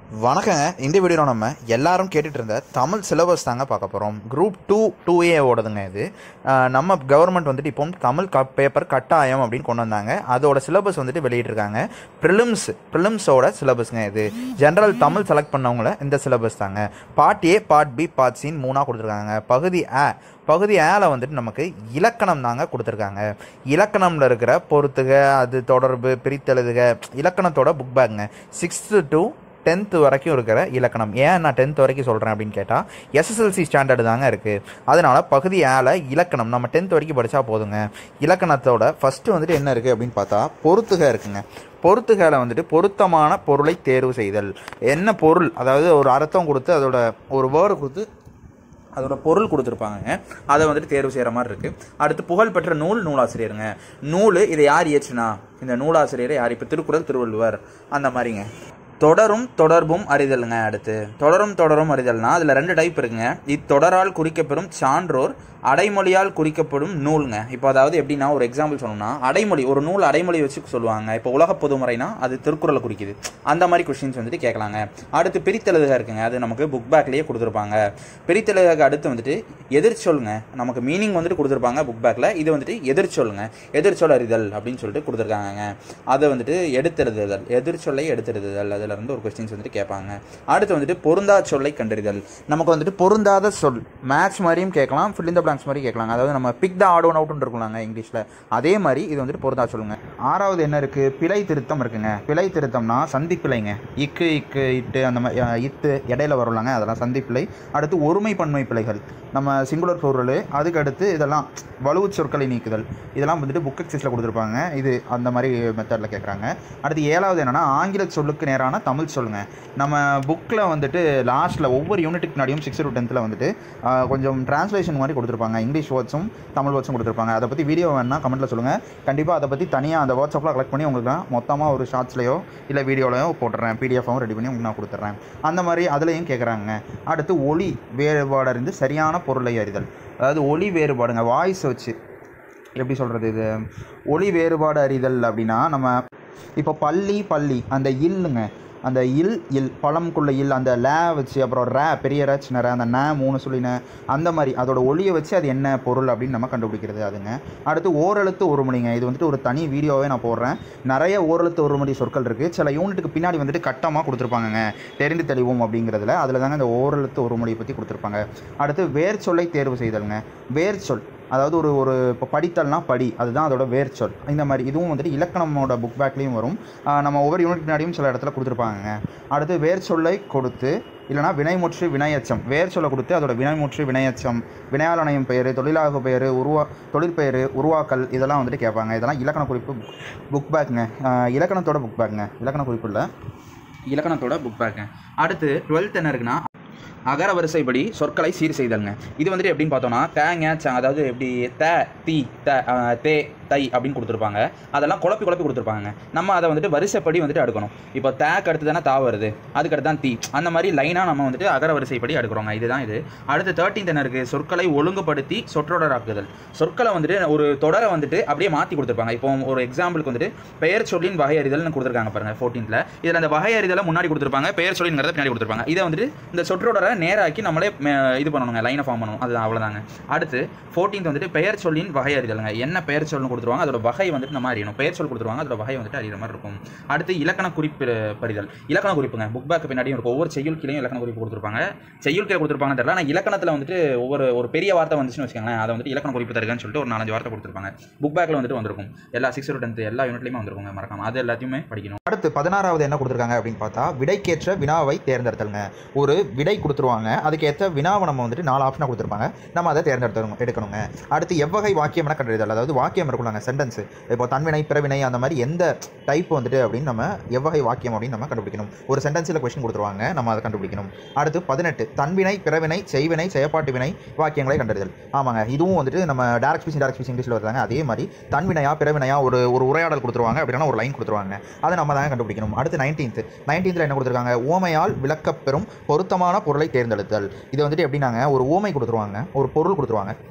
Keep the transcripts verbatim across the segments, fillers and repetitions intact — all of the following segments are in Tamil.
வணக்கங்க. இந்த வீடியோ நம்ம எல்லாரும் கேட்டுட்டு இருந்த தமிழ் சிலபஸ் தாங்க பார்க்க போகிறோம். குரூப் டூ டூ ஏ ஓடுதுங்க. இது நம்ம கவர்மெண்ட் வந்துட்டு இப்போ தமிழ் க பேப்பர் கட்டாயம் அப்படின்னு கொண்டு வந்தாங்க. அதோட சிலபஸ் வந்துட்டு வெளியிட்டிருக்காங்க. ப்ரிலிம்ஸ் ப்ரிலிம்ஸோட சிலபஸ்ங்க. இது ஜென்ரல் தமிழ் செலக்ட் பண்ணவங்கள இந்த சிலபஸ் தாங்க. Part A, part B, part சின்னு மூணாக கொடுத்துருக்காங்க. பகுதி ஆ பகுதி ஏல வந்துட்டு நமக்கு இலக்கணம் தாங்க கொடுத்துருக்காங்க. இலக்கணமில் இருக்கிற பொறுத்துக, அது தொடர்பு, பிரித்தெழுதுக, இலக்கணத்தோட புக் பேக்குங்க. சிக்ஸ்த்து டு டென்த்து வரைக்கும் இருக்கிற இலக்கணம். ஏன் நான் டென்த் வரைக்கும் சொல்கிறேன் அப்படின்னு கேட்டால் எஸ்எஸ்எல்சி ஸ்டாண்டர்டு தாங்க இருக்குது. அதனால் பகுதி ஏல இலக்கணம் நம்ம டென்த் வரைக்கும் படித்தா போதுங்க. இலக்கணத்தோட ஃபஸ்ட்டு வந்துட்டு என்ன இருக்குது அப்படின்னு பார்த்தா பொறுத்துக இருக்குங்க. பொறுத்துகளை வந்துட்டு பொருத்தமான பொருளை தேர்வு செய்தல். என்ன பொருள், அதாவது ஒரு அர்த்தம் கொடுத்து அதோட ஒரு வேர்டு கொடுத்து அதோட பொருள் கொடுத்துருப்பாங்க. அதை வந்துட்டு தேர்வு செய்கிற மாதிரி இருக்குது. அடுத்து புகழ்பெற்ற நூல், நூலாசிரியருங்க. நூல் இதை யார் இயற்றுனா, இந்த நூலாசிரியரை யார்? இப்போ திருக்குறள், திருவள்ளுவர் அந்த மாதிரிங்க. தொடரும் தொடர்பும் அறிதலுங்க. அடுத்து தொடரும் தொடரும் அறிதல்னா அதில் ரெண்டு டைப் இருக்குங்க. இத்தொடரால் குறிக்கப்பெறும் சான்றோர், அடைமொழியால் குறிக்கப்படும் நூலுங்க. இப்போ அதாவது எப்படின்னா, ஒரு எக்ஸாம்பிள் சொல்லணும்னா, அடைமொழி, ஒரு நூல் அடைமொழி வச்சு சொல்லுவாங்க. இப்போ உலக பொதுமுறைனா அது திருக்குறளை குறிக்குது. அந்த மாதிரி கொஸ்டின்ஸ் வந்துட்டு கேட்கலாங்க. அடுத்து பிரித்தெழுதுக இருக்குங்க. அது நமக்கு புக் பேக்லேயே கொடுத்துருப்பாங்க. பிரித்தெழுதுக அடுத்து வந்துட்டு எதிர்ச்சொல்லுங்க. நமக்கு மீனிங் வந்துட்டு கொடுத்துருப்பாங்க புக் பேக்கில். இது வந்துட்டு எதிர்ச்சொல்லுங்க. எதிர்ச்சொல் அறிதல் அப்படின்னு சொல்லிட்டு கொடுத்துருக்காங்க. அதை வந்துட்டு எடுத்தெழுதுதல், எதிர்ச்சொல்லை எடுத்தெழுதுதல், அதில் இருந்து ஒரு கொஸ்டின்ஸ் வந்துட்டு கேட்பாங்க. அடுத்து வந்துட்டு பொருந்தா சொல்லை கண்டறிதல். நமக்கு வந்துட்டு பொருந்தாத சொல் மேட்ச் மாதிரியும் கேட்கலாம், ஃபில் இன் தி பிளாங்க்ஸ் மாதிரி கேட்கலாம். அதாவது நம்ம பிக் த ஆட் ஒன் அவுட்னு இருக்கும்லாங்க இங்கிலீஷில், அதே மாதிரி இது வந்துட்டு பொருந்தா சொல்லுங்க. ஆறாவது என்ன இருக்குது? பிழை திருத்தம் இருக்குங்க. பிழை திருத்தம்னா சந்திப்பிழைங்க. இக்கு இக்கு இட்டு அந்த மாதிரி இத்து இடையில வரும்லாங்க, அதெல்லாம் சந்திப்பிழை. அடுத்து ஒருமை பன்மை பிழைகள், நம்ம சிங்குலர் பொருள், அதுக்கு அடுத்து இதெல்லாம் வலுவு சொற்களை நீக்குதல், இதெல்லாம் வந்துட்டு புக் எக்ஸைஸில் கொடுத்துருப்பாங்க. இது அந்த மாதிரி மெத்தடில் கேட்குறாங்க. அடுத்து ஏழாவது என்னென்னா ஆங்கில சொல்லுக்கு நேரான தமிழ் சொல்லுங்க. நம்ம புக்கில் வந்துட்டு லாஸ்ட்டில் ஒவ்வொரு யூனிட்டுக்கு முன்னாடியும் சிக்ஸ்த் டு டென்த்தில் வந்துட்டு கொஞ்சம் டிரான்ஸ்லேஷன் மாதிரி கொடுத்துருப்பாங்க. இங்கிலீஷ் வேர்ட்ஸும் தமிழ் வேர்ட்ஸும் கொடுத்துருப்பாங்க. அதை பற்றி வீடியோ வேணுன்னா கமெண்ட்டில் சொல்லுங்கள். கண்டிப்பாக அதை பற்றி தனியாக அந்த வாட்ஸ்அப்பில் கலெக்ட் பண்ணி உங்களுக்கு நான் மொத்தமாக ஒரு ஷார்ட்ஸ்லையோ இல்லை வீடியோலையோ போட்டுறேன். பிடிஎஃபாகவும் ரெடி பண்ணி உங்களுக்கு நான் கொடுத்துட்றேன். அந்த மாதிரி அதுலேயும் கேட்குறாங்க. அடுத்து ஒலி வேறுபாடு அறிந்து சரியான பொருளை அறிதல். அதாவது ஒலி வேறுபாடுங்க, வாய்ஸ் வச்சு எப்படி சொல்கிறது, இது ஒலி வேறுபாடு அறிதல் அப்படின்னா, நம்ம இப்போ பள்ளி பள்ளி அந்த இல்லுங்க, அந்த இல் இல் பழம்குள்ள இல், அந்த லே வச்சு, அப்புறம் ரே பெரிய ரே சின்ன ரே, அந்த நே மூணு சொல்லின, அந்த மாதிரி அதோட ஒலியை வச்சு அது என்ன பொருள் அப்படின்னு நம்ம கண்டுபிடிக்கிறது அதுங்க. அடுத்து ஓரெழுத்து ஒரு மொழிங்க. இது வந்துட்டு ஒரு தனி வீடியோவே நான் போடுறேன். நிறைய ஓரெழுத்து ஒரு மொழி சொற்கள் இருக்குது. சில யூனிட்டுக்கு பின்னாடி வந்துட்டு கட்டமாக கொடுத்துருப்பாங்க தெரிந்து தெளிவும் அப்படிங்கிறதுல. அதில் தாங்க இந்த ஓரெழுத்து ஒரு மொழியை பற்றி கொடுத்துருப்பாங்க. அடுத்து வேர் சொல்லை தேர்வு செய்தலுங்க. வேர் சொல் அதாவது ஒரு ஒரு இப்போ படித்தல்னா படி, அதுதான் அதோட வேர் சொல். இந்த மாதிரி இதுவும் வந்துட்டு இலக்கணமோட புக் பேக்லேயும் வரும். நம்ம ஒவ்வொரு யூனிட் முன்னாடியும் சில இடத்துல கொடுத்துருப்பாங்க. அடுத்து வேர் சொல்லை கொடுத்து இல்லைனா வினைமுற்று வினையச்சம். வேர் சொல்லை கொடுத்து அதோட வினைமுற்று வினையச்சம், வினையாளனையும் பெயர், தொழிலாக பெயர், உருவா தொழிற்பெயர், உருவாக்கல், இதெல்லாம் வந்துட்டு கேட்பாங்க. இதெல்லாம் இலக்கண குறிப்பு புக் பேக்குங்க. இலக்கணத்தோட புக் பேக்குங்க, இலக்கண குறிப்பு இல்லை, இலக்கணத்தோட புக் பேக்குங்க. அடுத்து டுவெல்த் என்ன இருக்குன்னா அகர வரிசைப்படி சொற்களை சீர் செய்தல்ங்க. இது வந்துட்டு எப்படின்னு பார்த்தோம்னா தேங்க சங், அதாவது எப்படி த தி த தே தை அப்படின்னு கொடுத்துருப்பாங்க. அதெல்லாம் குழப்பி குழப்பி கொடுத்துருப்பாங்க. நம்ம அதை வந்துட்டு வரிசைப்படி வந்துட்டு அடுக்கணும். இப்போ தேக்கு அடுத்து தானே தா வருது, அதுக்கடுத்து தான் தீ, அந்த மாதிரி லைனாக நம்ம வந்துட்டு அகர வரிசைப்படி அடுக்கிறோங்க. இதுதான் இது. அடுத்து தேர்ட்டீன்த் என்ன இருக்குது? சொற்களை ஒழுங்குபடுத்தி சொற்றொடராக்குதல். சொற்களை வந்துட்டு ஒரு தொடரை வந்துட்டு அப்படியே மாற்றி கொடுத்துருப்பாங்க. இப்போ ஒரு எக்ஸாம்பிளுக்கு வந்துட்டு பெயர் சொல்லின் வகை அறிதல்னு கொடுத்துருக்காங்க பாருங்க ஃபோர்டீன்த்தில். இதில் அந்த வகை அறிதலை முன்னாடி கொடுத்துருப்பாங்க, பெயர் சொல்லிங்கிறத பின்னாடி கொடுத்துருப்பாங்க. இதை வந்துட்டு இந்த சொற்றொடரை நேராக்கி நம்மளே இது பண்ணணுங்க, லைனை ஃபார்ம் பண்ணணும். அது அவ்வளோதாங்க. அடுத்து ஃபோர்டீன்த் வந்துட்டு பெயர் சொல்லின் வகை அறிதலுங்க. என்ன பெயர் சொல்லணும் கொடுத்துருவாங்க, அதோட வகை வந்துட்டு நம்ம அறியணும். பெயர் சொல் கொடுத்துருவாங்க, அதோட வகை வந்துட்டு அறிகிற மாதிரி இருக்கும். அடுத்து இலக்கண குறிப்பு பறிதல். இலக்கண குறிப்புங்க புக் பேக் பின்னாடியும் இருக்கும். ஒவ்வொரு செய்யுள் கீழையும் இலக்கண குறிப்பு கொடுத்துருப்பாங்க. செய்யுள் கீழே கொடுத்துருப்பாங்கன்னு தெரியல, ஆனால் இலக்கணத்தில் வந்துட்டு ஒவ்வொரு ஒரு பெரிய வார்த்தை வந்துச்சுன்னு வச்சுக்கோங்களேன், அதை வந்துட்டு இலக்கண குறிப்பு தருகன்னு சொல்லிட்டு ஒரு நாலஞ்சு வார்த்தை கொடுத்துருப்பாங்க. புக் பேக்கில் வந்துட்டு வந்திருக்கும். எல்லா சிக்ஸ் டு டென்த் எல்லா யூனிட்லையுமே வந்திருக்கும், மறக்காம அது எல்லாத்தையுமே படிக்கணும். அடுத்து பதினாறாவது என்ன கொடுத்துருக்காங்க அப்படின்னு பார்த்தா விடைக்கேற்ற வினாவை தேர்ந்தெடுத்தலுங்க. ஒரு விடை கொடுத்துருவாங்க, அதுக்கேற்ற வினாவை நம்ம வந்துட்டு நாலு ஆப்ஷனாக கொடுத்துருப்பாங்க, நம்ம அதை தேர்ந்தெடுத்து எடுக்கணுங்க. அடுத்து எவ்வகை வாக்கியம் என கண்டறிதல். அதாவது வாக்கியம் இருக்கும்லாங்க, சென்டென்ஸ், இப்போ தன்வினை பிறவினை அந்த மாதிரி எந்த டைப் வந்துட்டு அப்படின்னு நம்ம எவ்வகை வாக்கியம் அப்படின்னு நம்ம கண்டுபிடிக்கணும். ஒரு சென்டென்ஸில் கொஸ்டின் கொடுத்துருவாங்க, நம்ம அதை கண்டுபிடிக்கணும். அடுத்து பதினெட்டு தன்வினை பிறவினை செய்வினை செயற்பாட்டு வினை வாக்கியங்களை கண்டறிதல். ஆமாங்க, இதுவும் வந்துட்டு நம்ம டேரக்ட் ஸ்பீச் டேரக்ட் ஸ்பீச் இங்கிலீஷில் வருதாங்க. அதே மாதிரி தன்வினையா பிறவினையா ஒரு ஒரு உரையாடல் கொடுத்துருவாங்க, அப்படின்னா ஒரு லைன் கொடுத்துருவாங்க, அதை நம்ம தான் கண்டுபிடிக்கணும். அடுத்து நைன்டீன்த் நைன்டீன்த்தில் என்ன கொடுத்துருக்காங்க? ஓமையால் விளக்கப்பெறும் பொருத்தமான பொருளை தேர்ந்தெடுத்தல். இது வந்துட்டு எப்படின்னாங்க, ஒரு ஓமை கொடுத்துருவாங்க, ஒரு பொருள் கொடுத்துருவாங்க,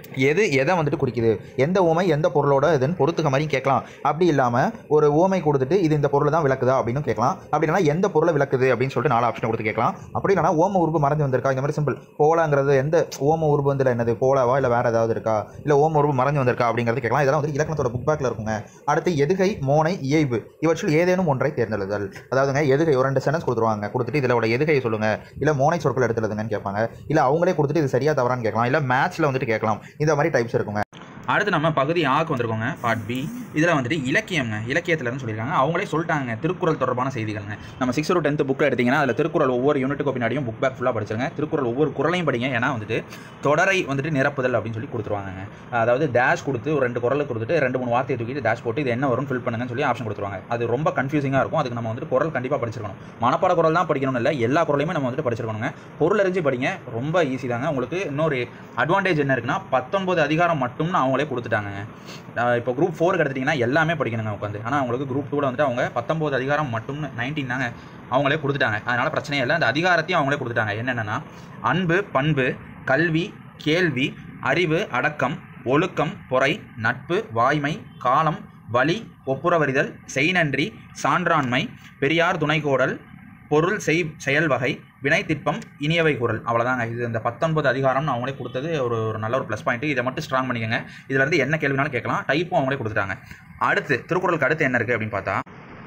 எது எதை வந்துட்டு குறிக்குது, எந்த ஓமை எந்த பொருளோட இதுன்னு பொறுத்துக்க மாதிரி கேட்கலாம். அப்படி இல்லாமல் ஒரு ஓமை கொடுத்துட்டு இது இந்த பொருள் தான் விளக்குதா அப்படின்னு கேட்கலாம். அப்படி இல்லைனா எந்த பொருளை விளக்குது அப்படின்னு சொல்லிட்டு நாலு ஆப்ஷன் கொடுத்து கேட்கலாம். அப்படி இல்லைனா ஓம உருவு மறைஞ்சு வந்திருக்கா, இந்த மாதிரி சிம்பிள். போலாங்கிறது எந்த ஓம உருவு வந்து என்னது, போலாவா இல்லை வேறு ஏதாவது இருக்கா, இல்லை ஓம உருவு மறைஞ்சு வந்திருக்கா அப்படிங்கிறது கேட்கலாம். இதெல்லாம் வந்து இலக்கணத்தோட புக் பேக்கில் இருக்குங்க. அடுத்து எதுகை, மோனை, இயைபு இவற்றில் ஏதேனும் ஒன்றை தேர்ந்தெழுதல். அதாவதுங்க எதுகை ஒரு ரெண்டு சென்டென்ஸ் கொடுத்துருவாங்க, கொடுத்துட்டு இதோட எதுகையை சொல்லுங்கள், இல்லை மோனை சொற்கள் எடுத்துலதுங்கன்னு கேட்பாங்க. இல்லை அவங்களே கொடுத்துட்டு இது சரியாக தவறான்னு கேட்கலாம். இல்லை மேட்ச்சில் வந்துட்டு கேட்கலாம். இந்த மாதிரி டைப்ஸ் இருக்குங்க. அடுத்து நம்ம பகுதி ஆக்கு வந்திருக்கோங்க, பார்ட் பி. இதில் வந்துட்டு இலக்கியம்ங்க, இலக்கியத்துலன்னு சொல்லியிருக்காங்க. அவங்களே சொல்லிட்டாங்க திருக்குறள் தொடர்பான செய்திகள்ங்க. நம்ம சிக்ஸ் டு டென்த்து புக்கில் எடுத்திங்கன்னா அதில் திருக்குறள் ஒவ்வொரு யூனிட்டுக்கு பின்னாடியும் புக் பேக் ஃபுல்லாக படிச்சிருங்க. திருக்குறள் ஒவ்வொரு குறளையும் படிங்க. ஏன்னா வந்துட்டு தொடரை வந்துட்டு நிரப்புதல் அப்படின்னு சொல்லி கொடுத்துருவாங்க. அதாவது டேஷ் கொடுத்து ஒரு ரெண்டு குறளை கொடுத்துட்டு ரெண்டு மூணு வார்த்தையை தூக்கிட்டு டேஷ் போட்டு இது என்ன வரும்னு ஃபில் பண்ணுங்கன்னு சொல்லி ஆப்ஷன் கொடுத்துருவாங்க. அது ரொம்ப கன்ஃபியூசிங்காக இருக்கும். அதுக்கு நம்ம வந்துட்டு குறள் கண்டிப்பாக படிச்சிருக்கணும். மனப்பாட குறள் தான் படிக்கணும்னு இல்லை, எல்லா குறளையுமே நம்ம வந்துட்டு படிச்சிருக்கணுங்க. பொருள் அறிஞ்சு படிங்க, ரொம்ப ஈஸி தாங்க. உங்களுக்கு இன்னொரு அட்வான்டேஜ் என்ன இருக்குன்னா பத்தொன்பது அதிகாரம் மட்டும்னு அவங்களே கொடுத்துட்டாங்க. இப்போ குரூப் ஃபோருக்கு எடுத்துட்டிங்கன்னா எல்லாமே படிக்கணுங்க உட்காந்து. ஆனால் அவங்களுக்கு குரூப் டூவில் வந்துட்டு அவங்க பத்தொம்பது அதிகாரம் மட்டும் நைன்டீன் தாங்க அவங்களே கொடுத்துட்டாங்க. அதனால் பிரச்சனையே இல்லை. அந்த அதிகாரத்தையும் அவங்களே கொடுத்துட்டாங்க. என்னென்னா அன்பு, பண்பு, கல்வி, கேள்வி, அறிவு, அடக்கம், ஒழுக்கம், பொறை, நட்பு, வாய்மை, காலம், வழி, ஒப்புரவறிதல், செய்நன்றி, சான்றாண்மை, பெரியார் துணைக்கோடல், பொருள் செய் செயல் வகை, வினை திட்பம், இனியவை குறள். அவ்வளோதாங்க. இது இந்த பத்தொன்பது அதிகாரம்னு அவங்களே கொடுத்தது ஒரு ஒரு நல்ல ஒரு ப்ளஸ் பாயிண்ட்டு. இதை மட்டும் ஸ்ட்ராங் பண்ணிக்கோங்க. இதில் இருந்து என்ன கேள்வினாலும் கேட்கலாம். டைப்பும் அவங்களே கொடுத்துட்டாங்க. அடுத்து திருக்குறளுக்கு அடுத்து என்ன இருக்குது அப்படின்னு பார்த்தா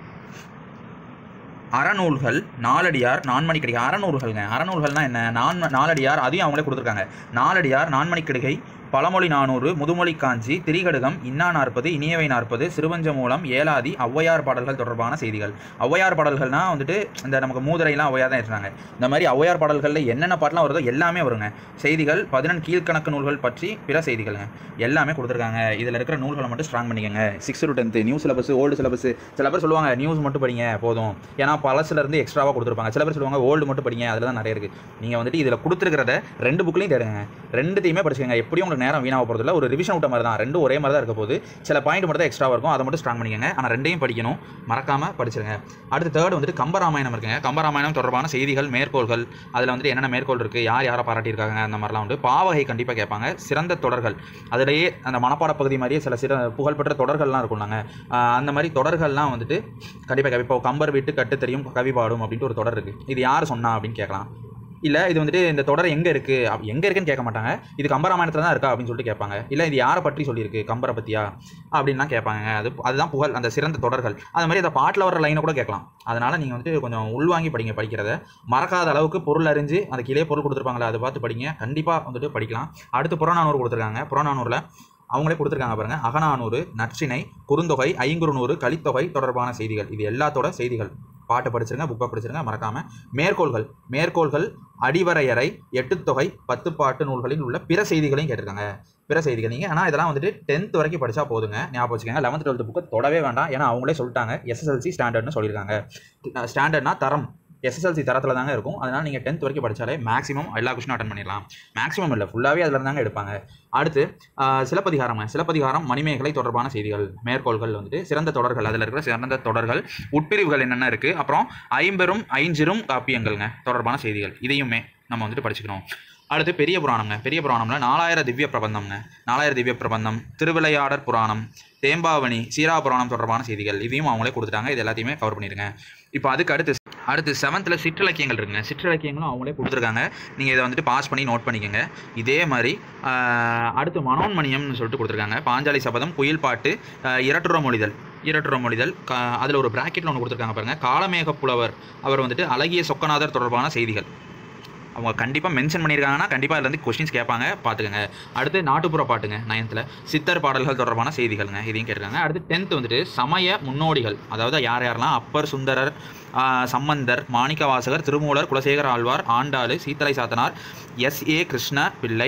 அறநூல்கள், நாலடியார், நான்மணிக்கடிகை. அறநூல்கள்ங்க, அறநூல்கள்னால் என்ன, நான் நாலடியார் அதையும் அவங்களே கொடுத்துருக்காங்க. நாலடியார், நான்மணிக்கடிகை, பழமொழி நானூறு, முதுமொழி காஞ்சி, திரிகடுகம், இன்னா நாற்பது, இனியவை நாற்பது, சிறுவஞ்ச மூலம், ஏலாதி, ஔவையார் பாடல்கள் தொடர்பான செய்திகள். ஔவையார் பாடல்கள்னால் வந்துட்டு இந்த நமக்கு மூதுரைலாம் ஔவையார் தான் எடுத்தாங்க. இந்த மாதிரி ஔவையார் பாடல்களில் என்னென்ன பாட்டெலாம் வருதோ எல்லாமே வருங்க. செய்திகள், பதினெண் கீழ்கணக்கு நூல்கள் பற்றி பிற செய்திகள்ங்க எல்லாமே கொடுத்துருக்காங்க. இதில் இருக்கிற நூல்களை மட்டும் ஸ்ட்ராங் பண்ணிக்கோங்க. Six to tenth new syllabus, old syllabus. சில பேர் சொல்லுவாங்க நியூஸ் மட்டும் படிங்க போதும், ஏன்னா பழசுலேருந்து எக்ஸ்ட்ராவாக கொடுத்துருப்பாங்க. சில பேர் சொல்லுவாங்க ஓல்டு மட்டும் படிங்க, அதில் தான் நிறைய இருக்குது. நீங்கள் வந்துட்டு இதில் கொடுத்துருக்கிறத ரெண்டு புக்லையும் தேடுங்க, ரெண்டுத்தையுமே படிச்சுக்கோங்க. எப்படியும் உங்களுக்கு நேரம் வீணாக போகிறதில்ல. ஒரு ரிவிஷன் விட்ட மாதிரி தான், ரெண்டும் ஒரே மாதிரி தான் இருக்க போது. சில பாயிண்ட் மட்டும் தான் எக்ஸ்ட்ராவாக இருக்கும், அதை மட்டும் ஸ்ட்ராங் பண்ணிக்கோங்க. ஆனால் ரெண்டையும் படிக்கணும், மறக்காமல் படிச்சிருங்க. அடுத்து தேர்ட் வந்துட்டு கம்பராமாயணம் இருக்குங்க. கம்பராமாயணம் தொடர்பான செய்திகள், மேற்கோள்கள். அதில் வந்துட்டு என்னென்ன மேற்கோள் இருக்குது, யார் யாரை பாராட்டியிருக்காங்க, அந்த மாதிரிலாம் வந்து. பாவகை கண்டிப்பாக கேட்பாங்க. சிறந்த தொடர்கள், அதிலேயே அந்த மனப்பாட பகுதி மாதிரியே சில சிற புகழ்பெற்ற தொடர்கள்லாம் இருக்கும்லாங்க. அந்த மாதிரி தொடர்கள்லாம் வந்துட்டு கண்டிப்பாக கேட்போம். இப்போ கம்பர் வீட்டு கட்டு தெரியும் கவி பாடும் அப்படின்ட்டு ஒரு தொடர் இருக்குது. இது யார் சொன்னா அப்படின்னு கேட்கலாம். இல்லை இது வந்துட்டு இந்த தொடர் எங்கே இருக்குது, அப் எங்கே இருக்குன்னு கேட்க மாட்டாங்க. இது கம்பராமாயணத்தில் தான் இருக்கா அப்படின்னு சொல்லிட்டு கேட்பாங்க. இல்லை இது யாரை பற்றி சொல்லியிருக்கு, கம்பரை பற்றியா அப்படின்லாம் கேட்பாங்க. அது அதுதான் புகழ், அந்த சிறந்த தொடர்கள். அது மாதிரி அந்த பாட்டில் வர லைனை கூட கேட்கலாம். அதனால் நீங்கள் வந்துட்டு கொஞ்சம் உள்வாங்கி படிங்க. படிக்கிறத மறக்காத அளவுக்கு பொருள் அறிஞ்சு அந்த கீழே பொருள் கொடுத்துருப்பாங்களே அதை பார்த்து படிங்க. கண்டிப்பாக வந்துட்டு படிக்கலாம். அடுத்து புறநானூறு கொடுத்துருக்காங்க. புறநானூரில் அவங்களே கொடுத்துருக்காங்க பாருங்கள். அகநானூறு, நற்றிணை, குறுந்தொகை, ஐங்குறுநூறு, கலித்தொகை தொடர்பான செய்திகள். இது எல்லாத்தோட செய்திகள். பாட்டை படிச்சிருங்க, புக்கை படிச்சிருங்க மறக்காமல். மேற்கோள்கள், மேற்கோள்கள், அடிவரையறை, எட்டுத்தொகை, பத்து பாட்டு நூல்களில் உள்ள பிற செய்திகளையும் கேட்டிருக்காங்க. பிற செய்திகள் நீங்கள் ஆனால் இதெல்லாம் வந்துட்டு டென்த் வரைக்கும் படித்தா போதுங்க. ஞாபகம் வச்சுக்கோங்க. லெவன்த் டுவெல்த் புக்கு தொடவே வேண்டாம். ஏன்னா அவங்களே சொல்லிட்டாங்க எஸ்எஸ்எல்சி ஸ்டாண்டர்ட்னு சொல்லியிருக்காங்க. ஸ்டாண்டர்ட்னா தரம், எஸ்எஸ்எல்சி தரத்தில் தாங்க இருக்கும். அதனால் நீங்கள் டென்த் வரைக்கும் படித்தாலே மேக்ஸிமம் எல்லா கொஸ்டினும் அட்டன் பண்ணிடலாம். மேக்ஸிமம் இல்லை, ஃபுல்லாகவே அதில் இருந்தாங்க எடுப்பாங்க. அடுத்து சிலப்பதிகாரம். சிலப்பதிகாரம், மணிமேகலை தொடர்பான செய்திகள், மேற்கோள்கள் வந்துட்டு சிறந்த தொடர்கள், அதில் இருக்கிற சிறந்த தொடர்கள், உட்பிரிவுகள் என்னென்ன இருக்குது, அப்புறம் ஐம்பெரும் ஐஞ்சிரும் காப்பியங்கள்ங்க தொடர்பான செய்திகள். இதையுமே நம்ம வந்துட்டு படிச்சுக்கணும். அடுத்து பெரிய புராணம்ங்க. பெரிய புராணமில் நாலாயிரம் திவ்ய பிரபந்தம்ங்க. நாலாயிரம் திவ்ய பிரபந்தம், திருவிளையாடற் புராணம், தேம்பாவணி, சீரா புராணம் தொடர்பான செய்திகள். இதையும் அவங்களே கொடுத்துட்டாங்க. இது எல்லாத்தையுமே கவர் பண்ணிடுங்க. இப்போ அதுக்கு அடுத்து அடுத்து செவன்த்தில் சிற்றிலக்கியங்கள் இருக்குங்க. சிற்றிலக்கியங்களும் அவங்களே கொடுத்துருக்காங்க. நீங்கள் இதை வந்துட்டு பாஸ் பண்ணி நோட் பண்ணிக்கோங்க. இதே மாதிரி அடுத்து மனோன்மணியம்னு சொல்லிட்டு கொடுத்துருக்காங்க. பாஞ்சாலி சபதம், குயில் பாட்டு, இரட்டுற மொழிதல், இரட்டுற மொழிதல். அதில் ஒரு ப்ராக்கெட்டில் ஒன்று கொடுத்துருக்காங்க பாருங்கள். காலமேக புலவர் அவர் வந்துட்டு அழகிய சொக்கநாதர் தொடர்பான செய்திகள். அவங்க கண்டிப்பாக மென்ஷன் பண்ணியிருக்காங்கன்னா கண்டிப்பாக அதில் வந்து கொஸ்டின்ஸ் கேட்பாங்க, பார்த்துக்கோங்க. அடுத்து நாட்டுப்புற பாட்டுங்க. நைன்த்தில் சித்தர் பாடல்கள் தொடர்பான செய்திகள்ங்க. இதையும் கேட்டிருக்காங்க. அடுத்து டென்த்து வந்துட்டு சமய முன்னோடிகள், அதாவது யார் யாரெல்லாம் அப்பர், சுந்தரர், சம்பந்தர், மாணிக்கவாசகர், திருமூலர், குலசேகர ஆழ்வார், ஆண்டாளு, சீத்தலை சாத்தனார், எஸ் ஏ கிருஷ்ண பிள்ளை,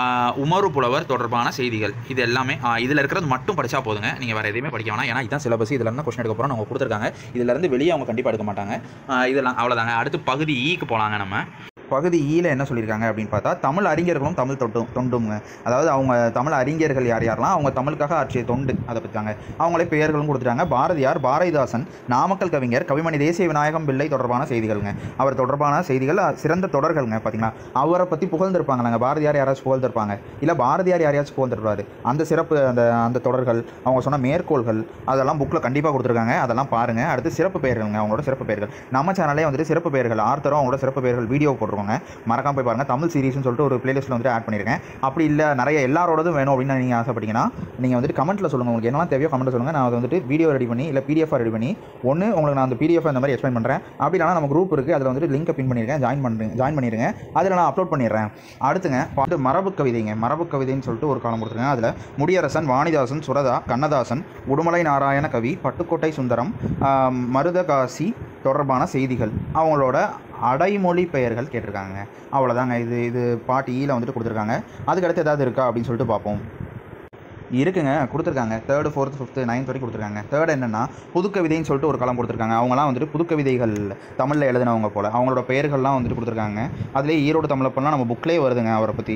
உமரு புலவர் தொடர்பான செய்திகள். இது எல்லாமே இதில் இருக்கிறது மட்டும் படித்தா போதுங்க. நீங்கள் வேறு எதையுமே படிக்க வேணாம். ஏன்னா இதுதான் சிலபஸ். இதில் இருந்தால் கொஸ்டின் எடுக்க போகிறோம். அவங்க கொடுத்துருக்காங்க. இதிலேருந்து வெளியே அவங்க கண்டிப்பாக எடுக்க மாட்டாங்க. இதெல்லாம் அவ்வளோதாங்க. அடுத்து பகுதி ஈக்கு போகலாங்க. நம்ம பகுதி ஈல என்ன சொல்லியிருக்காங்க அப்படின்னு பார்த்தா தமிழ் அறிஞர்களும் தமிழ் தொட்டும் தொண்டுங்க. அதாவது அவங்க தமிழ் அறிஞர்கள் யார் யாரெல்லாம் அவங்க தமிழுக்காக ஆற்றிய தொண்டு அதை பற்றிட்டாங்க. அவங்களே பெயர்களும் கொடுத்துட்டாங்க. பாரதியார், பாரதிதாசன், நாமக்கல் கவிஞர், கவிமணி தேசிய விநாயகம் பிள்ளை தொடர்பான செய்திகள்ங்க. அவர் தொடர்பான செய்திகள் சிறந்த தொடர்கள்ங்க. பார்த்தீங்களா, அவரை பற்றி புகழ்ந்திருப்பாங்களாங்க. பாரதியார் யாராச்சும் புகழ்ந்திருப்பாங்க, இல்லை பாரதியார் யாரையாச்சும் புகழ்ந்திருப்பாரு. அந்த சிறப்பு அந்த அந்த தொடர்கள், அவங்க சொன்ன மேற்கோள்கள் அதெல்லாம் புக்கில் கண்டிப்பாக கொடுத்துருக்காங்க. அதெல்லாம் பாருங்கள். அடுத்து சிறப்பு பெயர்கள்ங்க, அவங்களோட சிறப்பு பெயர்கள். நம்ம சேனலே வந்துட்டு சிறப்பு பெயர்கள் ஆர்த்தரும் அவங்களோட சிறப்பு பெயர்கள் வீடியோ போட்டுருக்கோங்க. மறக்காம போய் பாருங்கள். தமிழ் சீரிஸ்னு சொல்லிட்டு ஒரு பிளேலிஸ்ட்டில் வந்துட்டு ஆட் பண்ணியிருக்கேன். அப்படி இல்லை நிறைய எல்லாரோடதும் வேணும் அப்படின்னு நீங்கள் ஆசைப்பட்டீங்கன்னா நீங்கள் வந்துட்டு கமெண்ட்டில் சொல்லுங்கள். உங்களுக்கு என்னெல்லாம் தேவையோ கமெண்ட்டில் சொல்லுங்கள். நான் அதை வந்துட்டு வீடியோ ரெடி பண்ணி இல்லை பிடிஎஃபாக ரெடி பண்ணி ஒன்று உங்களுக்கு நான் அந்த பிடிஎஃப் இந்த மாதிரி எக்ஸ்பிளைன் பண்ணுறேன். அப்படி இல்லைனா நம்ம குரூப் இருக்குது, அதில் வந்துட்டு லிங்கை பின் பண்ணியிருக்கேன். ஜாயின் பண்ணுறேன் ஜாயின் பண்ணிடுங்க. அதில் நான் அப்லோட் பண்ணிடுறேன். அடுத்துங்க பாட்டு மரபு கவிதைங்க. மரபு கவிதைன்னு சொல்லிட்டு ஒரு காலம் கொடுத்துருங்க. அதில் முடியரசன், வாணிதாசன், சுரதா, கண்ணதாசன், உடுமலை நாராயண கவி, பட்டுக்கோட்டை சுந்தரம், மருதகாசி தொடர்பான செய்திகள், அவங்களோட அடைமொழி பெயர்கள் கேட்டிருக்காங்க. அவ்வளோதாங்க. இது இது பாட்டு ஈல வந்துட்டு கொடுத்துருக்காங்க. அதுக்கடுத்து ஏதாவது இருக்கா அப்படின்னு சொல்லிட்டு பார்ப்போம். இருக்குங்க, கொடுத்துருக்காங்க. தேர்டு ஃபோர்த்து ஃபிஃப்த்து நைன்த் வரைக்கும் கொடுத்துருக்காங்க. தேர்ட் என்னென்னா புதுக்கவிதைன்னு சொல்லிட்டு ஒரு காலம் கொடுத்துருக்காங்க. அவங்களாம் வந்துட்டு புதுக்கவிதைகள் தமிழில் எழுதினவங்க போல் அவங்களோட பெயர்கள்லாம் வந்துட்டு கொடுத்துருக்காங்க. அதிலே ஈரோடு தமிழப்பெல்லாம் நம்ம புக்லேயே வருதுங்க. அவரை பற்றி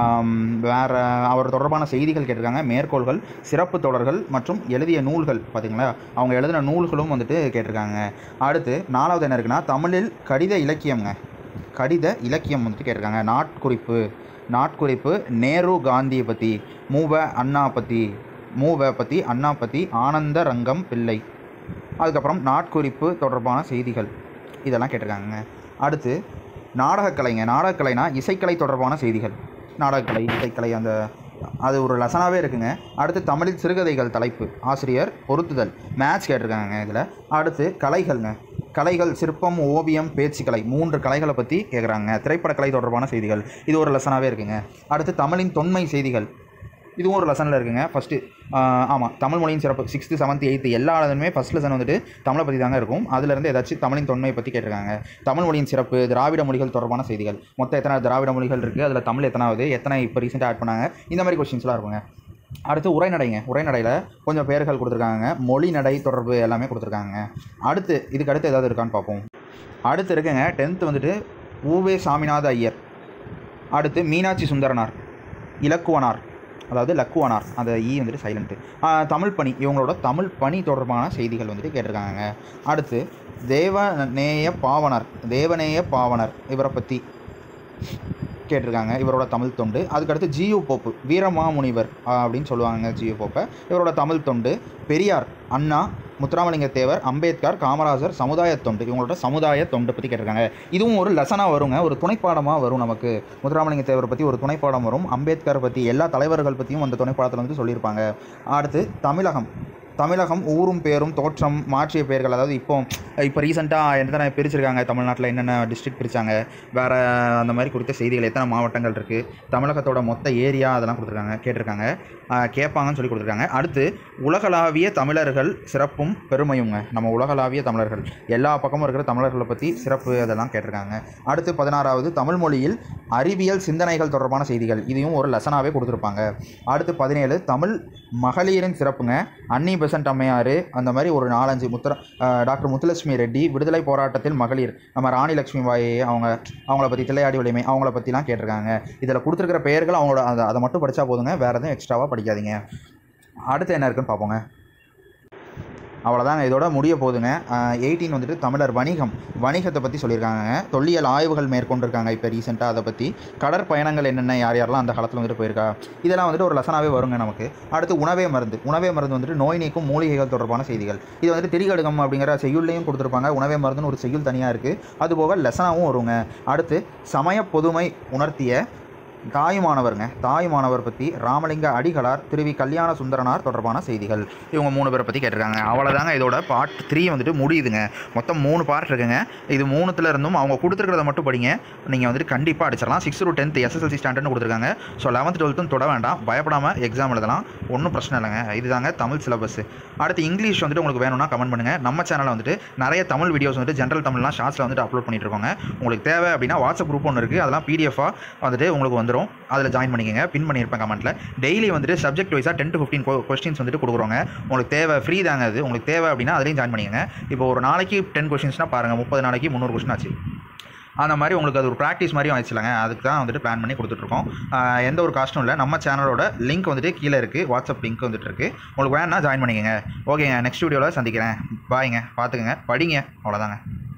வேறு அவர் தொடர்பான செய்திகள் கேட்டிருக்காங்க. மேற்கோள்கள், சிறப்பு தொடர்கள் மற்றும் எழுதிய நூல்கள் பார்த்தீங்களா, அவங்க எழுதின நூல்களும் வந்துட்டு கேட்டிருக்காங்க. அடுத்து நாலாவது என்ன இருக்குன்னா தமிழில் கடித இலக்கியம்ங்க. கடித இலக்கியம் வந்துட்டு கேட்டிருக்காங்க. நாட்குறிப்பு நாட்குறிப்பு நேரு காந்தியை பற்றி, மூவ அண்ணா பற்றி மூவ பற்றி அண்ணா பற்றி ஆனந்த ரங்கம் பிள்ளை, அதுக்கப்புறம் நாட்குறிப்பு தொடர்பான செய்திகள் இதெல்லாம் கேட்டிருக்காங்க. அடுத்து நாடகக்கலைங்க. நாடகக்கலைனா இசைக்கலை தொடர்பான செய்திகள். நாடகக்கலை, இசைக்கலை அந்த அது ஒரு லெசனாகவே இருக்குங்க. அடுத்து தமிழில் சிறுகதைகள் தலைப்பு, ஆசிரியர் பொருத்துதல், மேத்ஸ் கேட்டிருக்காங்க இதில். அடுத்து கலைகள்ங்க. கலைகள், சிற்பம், ஓவியம், பேச்சுக்கலை, மூன்று கலைகளை பற்றி கேட்குறாங்க. திரைப்படக்கலை தொடர்பான செய்திகள், இது ஒரு லெசனாகவே இருக்குங்க. அடுத்து தமிழின் தொன்மை செய்திகள், இதுவும் ஒரு லெசனில் இருக்குங்க. ஃபஸ்ட்டு ஆமாம் தமிழ் மொழியின் சிறப்பு சிக்ஸ்த்து செவன்த் எயித்து எல்லா இதுவுமே ஃபஸ்ட் லெசன் வந்துட்டு தமிழை பற்றி தாங்க இருக்கும். அதுலேருந்து ஏதாச்சும் தமிழின் தொன்மையை பற்றி கேட்டிருக்காங்க. தமிழ் மொழியின் சிறப்பு, திராவிட மொழிகள் தொடர்பான செய்திகள், மொத்தம் எத்தனை திராவிட மொழிகள் இருக்குது, அதில் தமிழ் எத்தனாவது, எத்தனை இப்போ ரீசெண்டாக ஆட் பண்ணாங்க, இந்த மாதிரி கொஸ்டின்ஸ்லாம் இருக்குங்க. அடுத்து உரைநடைங்க. உரைநடையில் கொஞ்சம் பெயர்கள் கொடுத்துருக்காங்க. மொழி நடை தொடர்பு எல்லாமே கொடுத்துருக்காங்க. அடுத்து இதுக்கு அடுத்து ஏதாவது இருக்கான்னு பார்ப்போம். அடுத்து இருக்குங்க டென்த்து வந்துட்டு ஊவே சாமிநாத ஐயர், அடுத்து மீனாட்சி சுந்தரனார், இலக்குவனார் அதாவது லக்குவனார், அந்த ஈ வந்துட்டு சைலண்ட்டு, தமிழ் பணி, இவங்களோட தமிழ் பணி தொடர்பான செய்திகள் வந்துட்டு கேட்டிருக்காங்க. அடுத்து தேவநேய பாவனர் தேவநேய பாவனர் இவரை பற்றி கேட்டிருக்காங்க. இவரோட தமிழ் தொண்டு. அதுக்கடுத்து ஜியு போப்பு, வீரமாமுனிவர் அப்படின்னு சொல்லுவாங்க ஜியு போப்பை, இவரோட தமிழ் தொண்டு. பெரியார், அண்ணா, முத்துராமலிங்க தேவர், அம்பேத்கர், காமராஜர், சமுதாய தொண்டு, இவங்களோட சமுதாய தொண்டு பற்றி கேட்டிருக்காங்க. இதுவும் ஒரு லெசனாக வருங்க, ஒரு துணைப்பாடமாக வரும் நமக்கு. முத்துராமலிங்க தேவர் பற்றி ஒரு துணைப்பாடம் வரும். அம்பேத்கர் பற்றி எல்லா தலைவர்கள் பற்றியும் அந்த துணைப்பாடத்தில் வந்து சொல்லியிருப்பாங்க. அடுத்து தமிழகம். தமிழகம் ஊரும் பேரும் தோற்றம் மாற்றிய பெயர்கள், அதாவது இப்போ இப்போ ரீசெண்டாக எத்தனை பிரிச்சிருக்காங்க தமிழ்நாட்டில், என்னென்ன டிஸ்ட்ரிக்ட் பிரித்தாங்க, வேறு அந்த மாதிரி குறித்த செய்திகள், எத்தனை மாவட்டங்கள் இருக்குது, தமிழகத்தோட மொத்த ஏரியா அதெல்லாம் கொடுத்துருக்காங்க கேட்டிருக்காங்க கேட்பாங்கன்னு சொல்லி கொடுத்துருக்காங்க. அடுத்து உலகளாவிய தமிழர்கள் சிறப்பும் பெருமையுங்க. நம்ம உலகளாவிய தமிழர்கள் எல்லா பக்கமும் இருக்கிற தமிழர்களை பற்றி சிறப்பு அதெல்லாம் கேட்டிருக்காங்க. அடுத்து பதினாறாவது தமிழ் மொழியில் அறிவியல் சிந்தனைகள் தொடர்பான செய்திகள், இதையும் ஒரு லெசனாகவே கொடுத்துருப்பாங்க. அடுத்து பதினேழு தமிழ் மகளிரின் சிறப்புங்க. அன்னி பெசன்ட் அம்மையார், அந்த மாதிரி ஒரு நாலஞ்சு முத்திர டாக்டர் முத்துலட்சுமி ரெட்டி, விடுதலை போராட்டத்தில் மகளிர், நம்ம ராணி லட்சுமி பாய் அவங்க அவங்கள பற்றி, தில்லையாடி வலிமை அவங்கள பற்றிலாம் கேட்டிருக்காங்க. இதில் கொடுத்துருக்கிற பெயர்கள் அவங்களோட அதை அதை மட்டும் படித்தா போதுங்க, வேறு எதுவும் எக்ஸ்ட்ராவாக படிக்காதீங்க. அடுத்து என்ன இருக்குன்னு பார்ப்போங்க. அவ்வளோதாங்க, இதோட முடிய போதுங்க. எயிட்டீன் வந்துட்டு தமிழர் வணிகம், வணிகத்தை பற்றி சொல்லியிருக்காங்க. தொல்லியல் ஆய்வுகள் மேற்கொண்டிருக்காங்க இப்போ ரீசெண்டாக. அதை பற்றி கடற்பயணங்கள் என்னென்ன, யார் யாரெல்லாம் அந்த காலத்தில் வந்துட்டு போயிருக்கா, இதெல்லாம் வந்துட்டு ஒரு லெசனாகவே வருங்க நமக்கு. அடுத்து உணவே மருந்து. உணவே மருந்து வந்துட்டு நோய் நீக்கும் மூலிகைகள் தொடர்பான செய்திகள். இது வந்துட்டு திரிகடுகம் அப்படிங்கிற செய்யுள்ளையும் கொடுத்துருப்பாங்க. உணவே மருந்துன்னு ஒரு செய்யுள் தனியாக இருக்குது, அதுபோக லெசனாகவும் வருங்க. அடுத்து சமய பொதுமை உணர்த்திய தாயுமானவருங்க. தாயுமானவர் பற்றி ராமலிங்க அடிகளார், திருவி கல்யாண சுந்தரனார் தொடர்பான செய்திகள், இவங்க மூணு பேரை பற்றி கேட்டிருக்காங்க. அவ்வளோதாங்க, இதோட பார்ட் த்ரீ வந்துட்டு முடியுதுங்க. மொத்தம் மூணு பார்ட் இருக்குங்க. இது மூணுத்துல இருந்தும் அவங்க கொடுத்துருக்கிறத மட்டும் படிங்க, நீங்கள் வந்துட்டு கண்டிப்பாக அடிச்சிடலாம். சிக்ஸ் டு டென்த் எஸ்எஸ்எல்சி ஸ்டாண்டர்ட்னு கொடுத்துருக்காங்க. ஸோ லெவன்த் டுவெல்த்தும் தொட வேண்டாம், பயப்படாமல் எக்ஸாம் எழுதலாம், ஒன்றும் பிரச்சனை இல்லைங்க. இதுதாங்க தமிழ் சிலபஸ். அடுத்து இங்கிலீஷ் வந்துட்டு உங்களுக்கு வேணும்னா கமெண்ட் பண்ணுங்கள். நம்ம சேனலில் வந்துட்டு நிறைய தமிழ் வீடியோஸ் வந்துட்டு ஜென்ரல் தமிழ்லாம் ஷார்ட்ஸில் வந்துட்டு அப்லோட் பண்ணிட்டு இருக்கோங்க. உங்களுக்கு தேவை அப்படின்னா வாட்ஸ்அப் குரூப் ஒன்று இருக்குது, அதெல்லாம் பிடிஎஃபாக வந்துட்டு உங்களுக்கு வந்து அதில் ஜாயின் பண்ணிக்கங்க. பின் பண்ணியிருப்பேன் கமெண்ட்டில். டெய்லி வந்துட்டு சப்ஜெக்ட் வைஸாக டென் டு ஃபிஃப்டீன் கொஸ்டின்ஸ் வந்துட்டு கொடுக்குறோங்க. உங்களுக்கு தேவை ஃப்ரீ தாங்க அது, உங்களுக்கு தேவை அப்படின்னா அதுலேயும் ஜாயின் பண்ணிக்கங்க. இப்போ ஒரு நாளைக்கு டென் கொஸ்டின்ஸ்னால் பாருங்கள், முப்பது நாளைக்கு முந்நூறு கொஸ்டின் ஆச்சு. அந்த மாதிரி உங்களுக்கு அது ஒரு ப்ராக்டிஸ் மாதிரியும் ஆயிடுச்சுலங்க. அதுக்கு தான் வந்துட்டு பிளான் பண்ணி கொடுத்துட்ருக்கோம். எந்த ஒரு காஸ்ட்டும் இல்லை. நம்ம சேனலோட லிங்க் வந்துட்டு கீழே இருக்குது, வாட்ஸ்அப் லிங்க் வந்துட்டு இருக்குது. உங்களுக்கு வேணா ஜாயின் பண்ணிக்கங்க. ஓகேங்க, நெக்ஸ்ட் வீடியோவில் சந்திக்கிறேன். பாய்ங்க, பார்த்துக்கங்க, படிங்க, அவ்வளோதாங்க.